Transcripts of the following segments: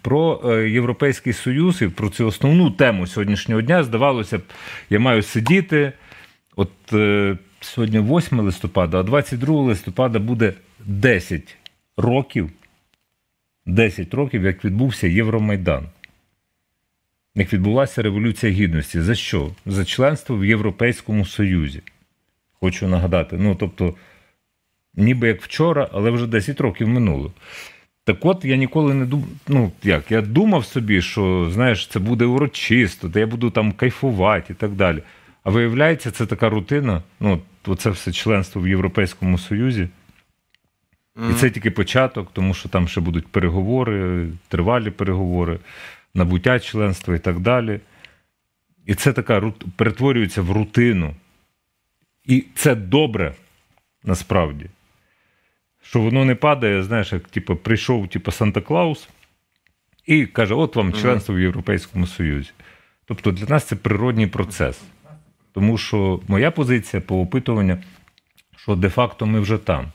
Про Європейський Союз і про цю основну тему сьогоднішнього дня, здавалося б, я маю сидіти, от сьогодні 8 листопада, а 22 листопада буде 10 років, як відбувся Євромайдан. Як відбулася Революція Гідності. За що? За членство в Європейському Союзі. Хочу нагадати. Ну, тобто, ніби як вчора, але вже 10 років минуло. Так от, я ніколи не думав, я думав собі, що, знаєш, це буде урочисто, де я буду там кайфувати і так далі. А виявляється, це така рутина, оце все членство в Європейському Союзі. І це тільки початок, тому що там ще будуть переговори, тривалі переговори, набуття членства і так далі. І це така перетворюється в рутину. І це добре, насправді. Що воно не падає, знаєш, як прийшов Санта-Клаус і каже, от вам членство в Європейському Союзі. Тобто для нас це природній процес. Тому що моя позиція по опитуванню, що де-факто ми вже там.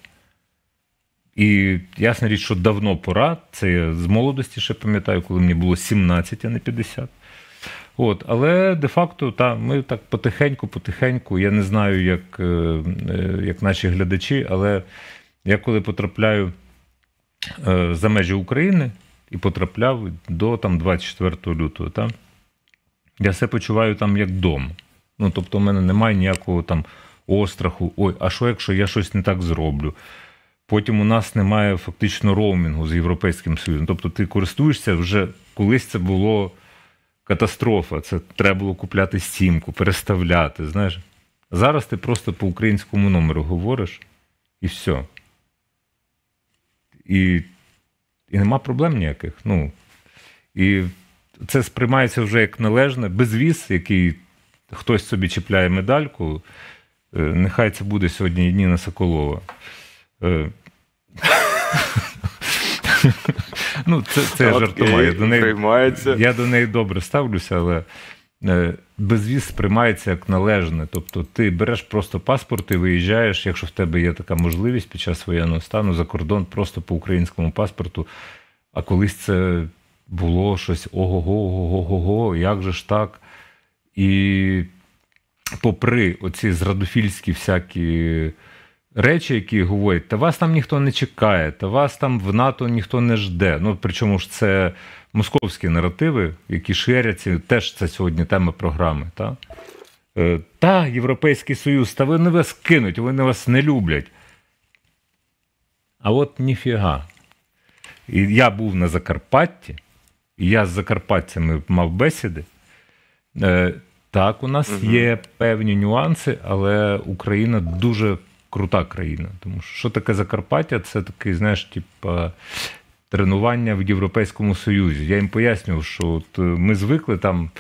І ясна річ, що давно пора, це я з молодості ще пам'ятаю, коли мені було 17, а не 50. Але де-факто, ми так потихеньку, я не знаю, як наші глядачі, але я коли потрапляю за межі України і потрапляв до 24 лютого, я все почуваю там як вдома. Тобто в мене немає ніякого там остраху, а що якщо я щось не так зроблю? Потім у нас немає фактично роумінгу з Європейським Союзом. Тобто ти користуєшся вже, колись це було катастрофа, це треба було купляти сімку, переставляти, знаєш. Зараз ти просто по українському номеру говориш і все. І нема проблем ніяких. І це сприймається вже як належне. Безвіз, який хтось собі чіпляє медальку, нехай це буде сьогодні Ніна Соколова. Це я жартомаю. Я до неї добре ставлюся, але безвіз сприймається як належне. Тобто ти береш просто паспорт і виїжджаєш, якщо в тебе є така можливість під час воєнного стану, за кордон просто по українському паспорту. А колись це було щось ого-го, як же ж так? І попри оці зрадофільські всякі речі, які говорять, та вас там ніхто не чекає, та вас там в НАТО ніхто не жде. Причому ж це московські наративи, які ширяться, теж це сьогодні тема програми. Та Європейський Союз, та вони вас кинуть, вони вас не люблять. А от ніфіга. І я був на Закарпатті, і я з закарпатцями мав бесіди. Так, у нас є певні нюанси, але Україна дуже крута країна. Тому що таке Закарпаття? Це такий, знаєш, тренування в Європейському Союзі. Я їм пояснював, що ми звикли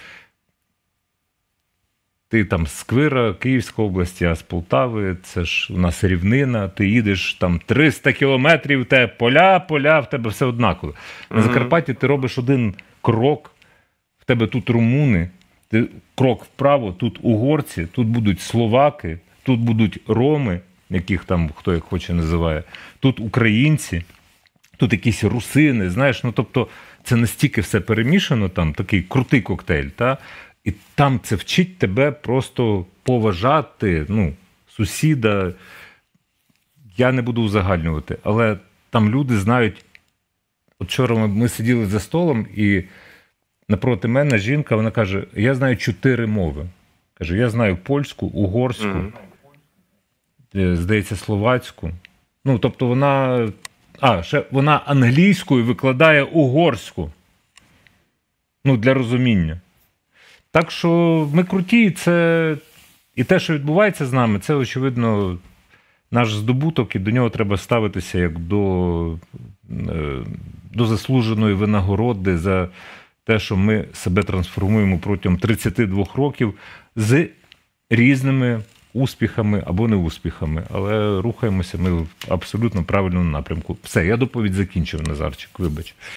ти з Сквира, Київської області, а з Полтави, це ж у нас рівнина, ти їдеш 300 кілометрів, те поля, в тебе все однаково. На Закарпатті ти робиш один крок, в тебе тут румуни, ти крок вправо, тут угорці, тут будуть словаки, тут будуть роми, яких там хто як хоче називає, тут українці, тут якісь русини, знаєш, тобто це настільки все перемішано, такий крутий коктейль, і там це вчить тебе просто поважати, сусіда, я не буду узагальнювати, але там люди знають, от вчора ми сиділи за столом, і напроти мене жінка, вона каже, я знаю 4 мови. Каже, я знаю польську, угорську, здається, словацьку. Тобто вона англійською викладає угорську. Для розуміння. Так що ми круті, і те, що відбувається з нами, це, очевидно, наш здобуток, і до нього треба ставитися як до заслуженої винагороди за те, що ми себе трансформуємо протягом 32 років з різними успіхами або неуспіхами, але рухаємося ми в абсолютно правильному напрямку. Все, я доповідь закінчив, Назарчик, вибач.